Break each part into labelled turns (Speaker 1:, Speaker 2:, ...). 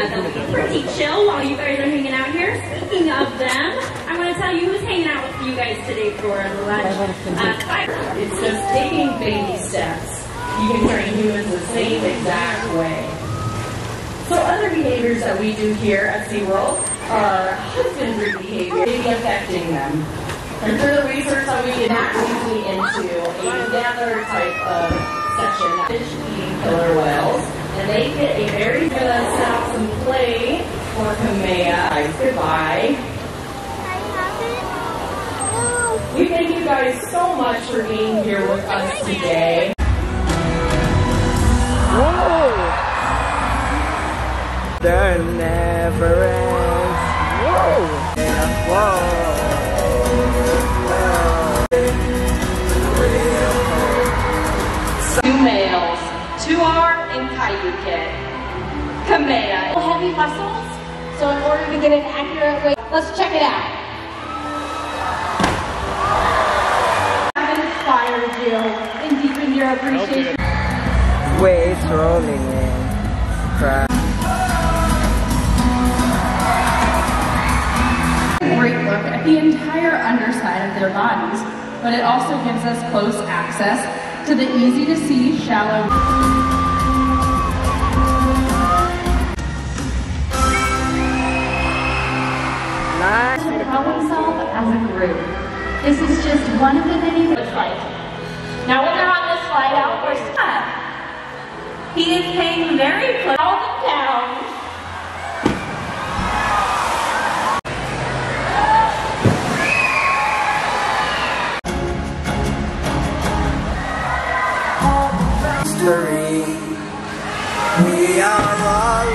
Speaker 1: they'll be pretty chill while you guys are hanging out here. Speaking of them, I want to tell you who's hanging out with you guys today for lunch.
Speaker 2: It's just taking baby steps. You can train humans the same exact way. So other behaviors that we do here at SeaWorld are husbandry behavior, maybe affecting them. And through the research that we did, that leads me into another type of section, fish eating killer whales. And they get a very good set up some play for Kamea. Goodbye. We thank you guys so much for being here with us today.
Speaker 3: Whoa! There never ends. Whoa! Yeah. Whoa!
Speaker 2: Two males, 2R and Kayuke. Kamea.
Speaker 4: Heavy muscles, so in order to get an accurate weight, let's check it out. I've inspired you and deepened your appreciation.
Speaker 3: Waves rolling in. Crap.
Speaker 5: Great look at the entire underside of their bodies, but it also gives us close access to the easy to see shallow.
Speaker 3: Nice.
Speaker 4: Problem solve as a group. This is just one of the many.
Speaker 1: Now when they're on this flight out, we're stuck. He is paying very close down.
Speaker 3: We are all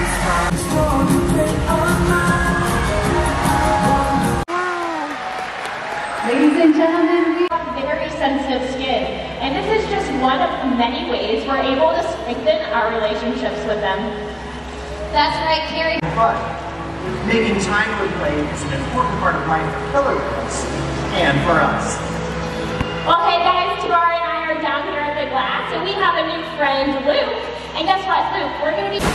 Speaker 4: Ladies and gentlemen, we
Speaker 1: have very sensitive skin, and this is just one of many ways we're able to strengthen our relationships with them.
Speaker 4: That's right, Carrie.
Speaker 6: But making time for play is an important part of life for killer whales and for us.
Speaker 1: Well, hey guys, Tabara and I are down here at the glass, and we have a new friend, Luke. And guess what, Luke? We're going to be...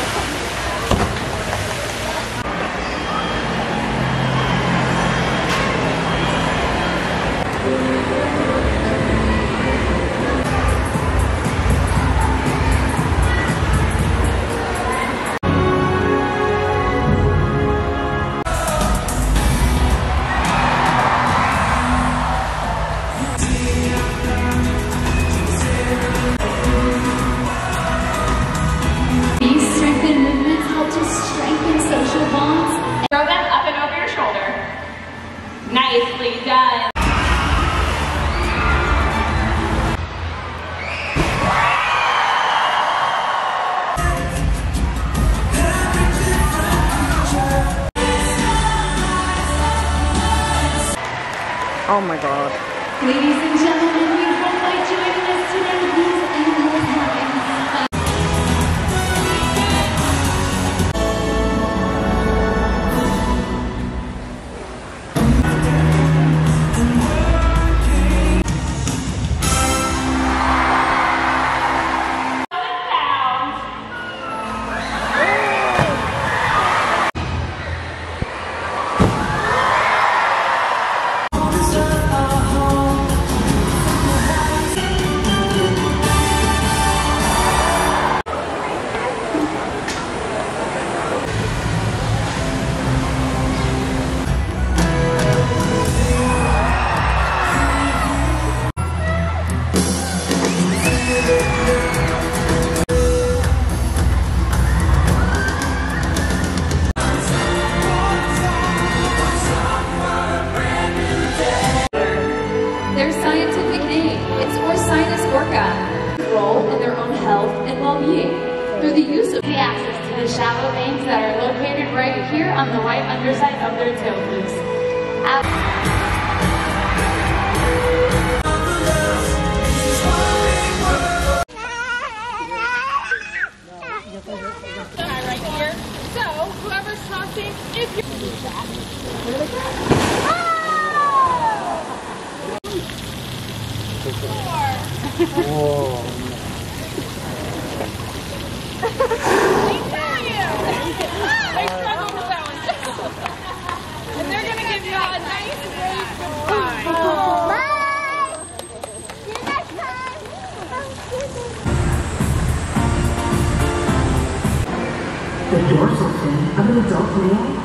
Speaker 1: Nicely done.
Speaker 3: Oh my god.
Speaker 4: Ladies and gentlemen, we hope by joining us today, these animals have inspired.
Speaker 5: Their scientific name, it's Orcinus orca, role in their own health and well-being through the use of
Speaker 4: The access to the shallow veins that are located right here on the white underside of their tail flukes.
Speaker 1: Right here. So, whoever's talking, if you're...
Speaker 3: Whoa.
Speaker 1: I tell you!
Speaker 7: The dorsal fin of an adult whale.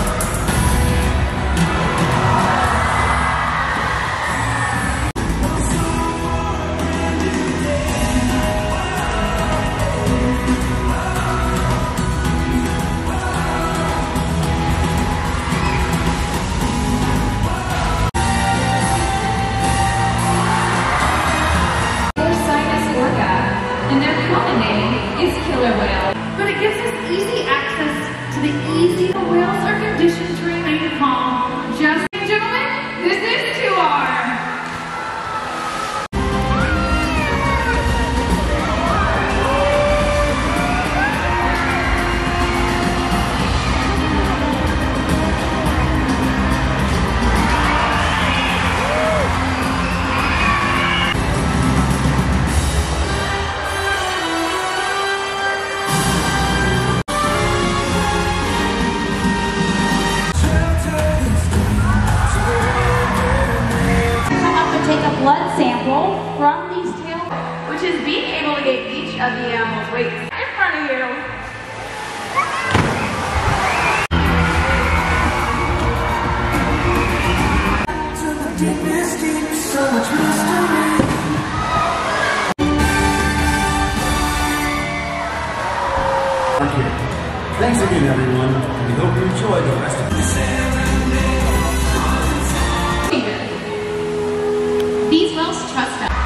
Speaker 5: And their common name is killer whale. But it gives us easy access to the easy whales are conditioned to remain calm. Just, gentlemen, this is 2R.
Speaker 1: Blood sample from these tails, which is being able to get each of the animals' weights in front of you.
Speaker 8: Thanks again, everyone. We hope you enjoy the rest of the
Speaker 5: These whales trust us.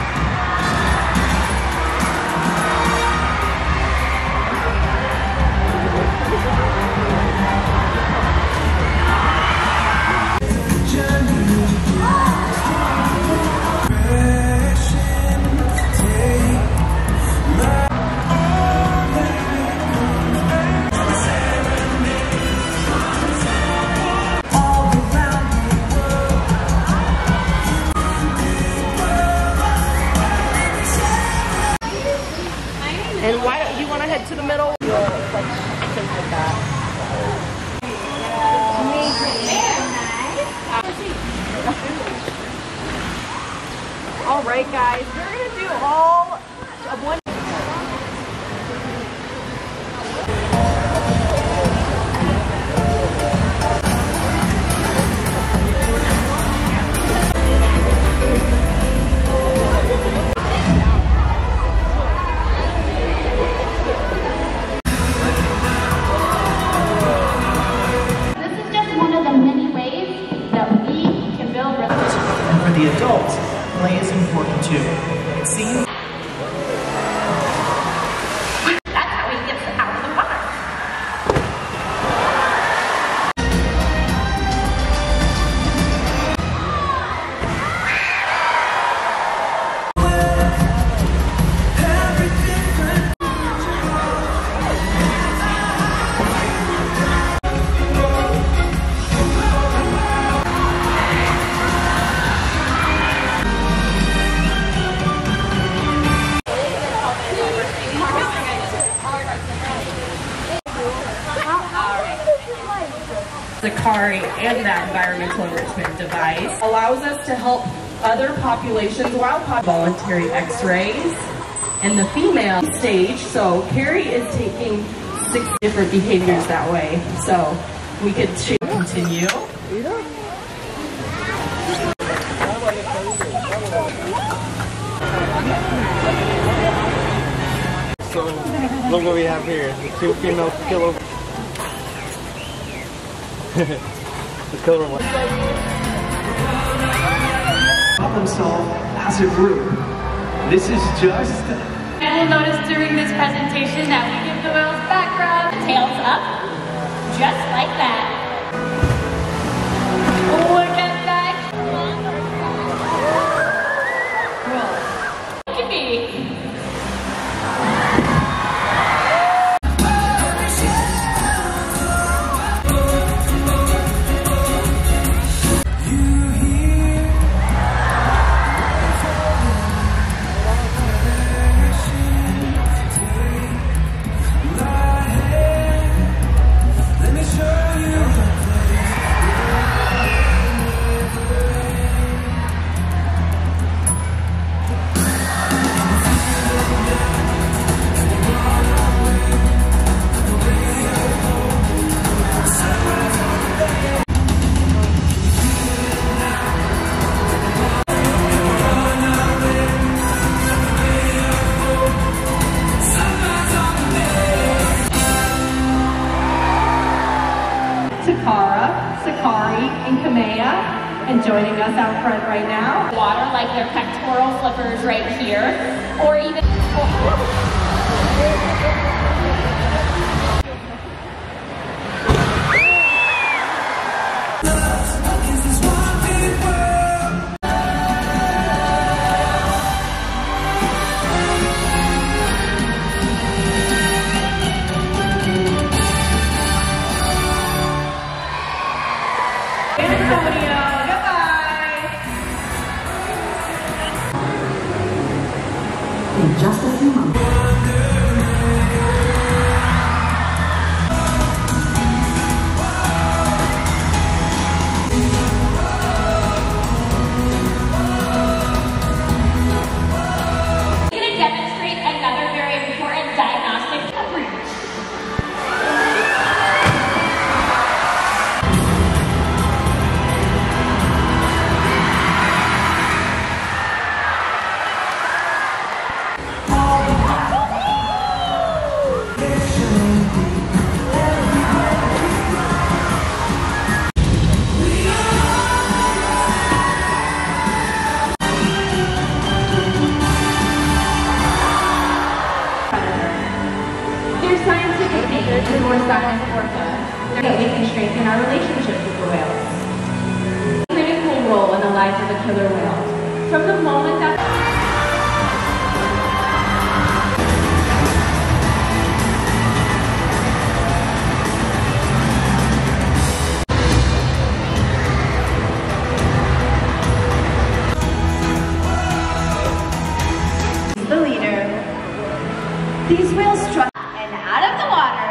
Speaker 2: And why don't you want to head to the middle? All right, guys, we're going to do all of one.
Speaker 6: The adults, play is important too. It seems
Speaker 1: That's how he gets out of the water.
Speaker 2: The CARI and that environmental enrichment device allows us to help other populations, wild voluntary x-rays, and the female stage. So Carrie is taking 6 different behaviors that way. So we could continue.
Speaker 3: So look what we have here. The 2 female killer. The killer one.
Speaker 6: problem solve as a group. This is just...
Speaker 5: And we'll notice during this presentation that we give the whales background.
Speaker 1: Tails up, just like that.
Speaker 5: Look at that. Look at me.
Speaker 2: Sakari and Kamea, and joining us out front right now.
Speaker 1: Water like their pectoral flippers right here, or even...
Speaker 7: In just a few months.
Speaker 1: I'm going to demonstrate another very important diagnostic coverage.
Speaker 5: There's scientific data to more science orca that we can strengthen our relationships with the whales. A critical role in the life of a killer whale. From the moment that
Speaker 2: The leader. These whales struck and out of the water.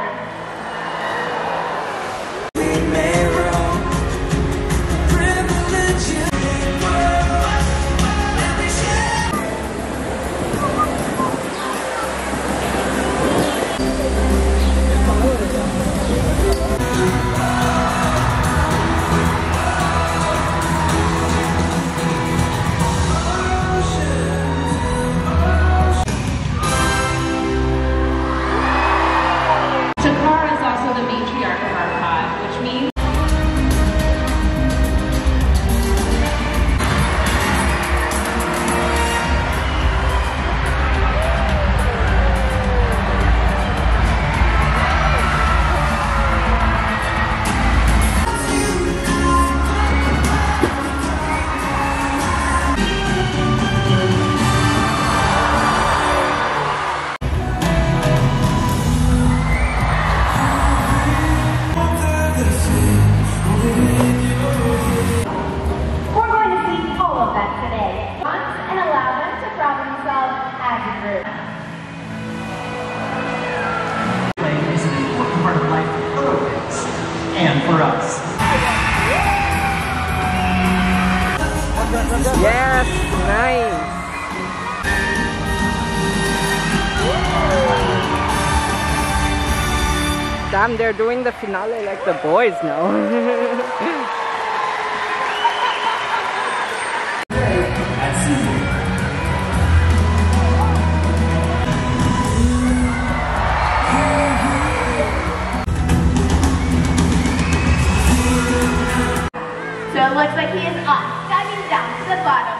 Speaker 6: And for us.
Speaker 3: Yes, nice. Damn, they're doing the finale like the boys now.
Speaker 2: So it looks like he is off, diving down to the bottom.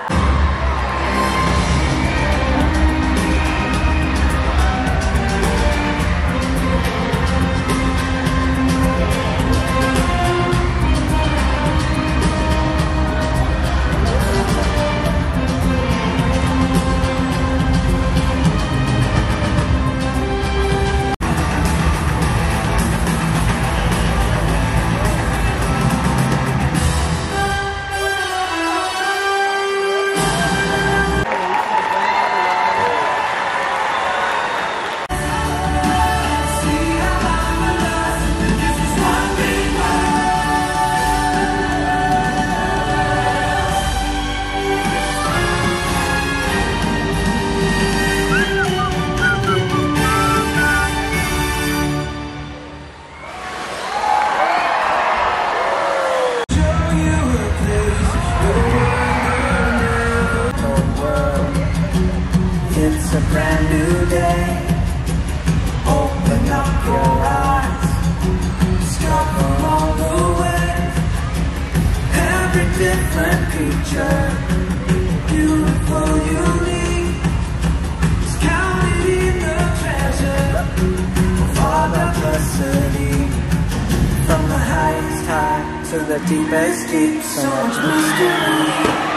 Speaker 9: creature, beautiful, unique, is counted in the treasure of all diversity. From the highest high to the deepest deep, so much mystery.